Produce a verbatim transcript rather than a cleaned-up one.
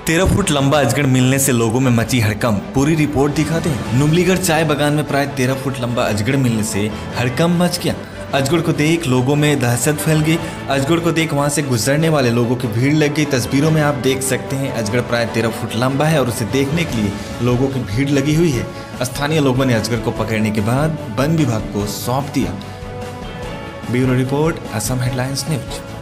तेरह फुट लंबा अजगर मिलने से लोगों में मची हड़कंप। पूरी रिपोर्ट दिखाते हैं। नुमलीगढ़ चाय बागान में प्राय तेरह फुट लंबा अजगर मिलने से हड़कंप मच गया। अजगर को देख लोगों में दहशत फैल गई। अजगर को देख वहां से गुजरने वाले लोगों की भीड़ लग गई। तस्वीरों में आप देख सकते हैं अजगर प्राय तेरह फुट लंबा है और उसे देखने के लिए लोगों की भीड़ लगी हुई है। स्थानीय लोगों ने अजगर को पकड़ने के बाद वन विभाग को सौंप दिया। Bureau report, Assam headlines news.